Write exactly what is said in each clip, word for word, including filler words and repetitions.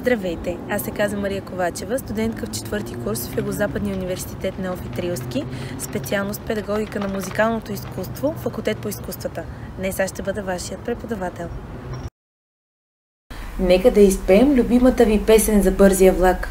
Здравейте! Аз се казвам Мария Ковачева, студентка в четвърти курс в Югозападния университет Неофит Рилски, специалност педагогика на музикалното изкуство, факултет по изкуствата. Днес аз ще бъда вашият преподавател. Нека да изпеем любимата ви песен за бързия влак.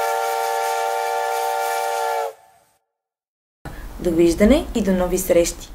Довиждане и до нови срещи!